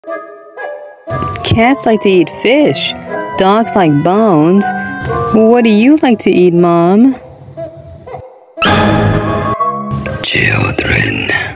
Cats like to eat fish. Dogs like bones. What do you like to eat, Mom? Children.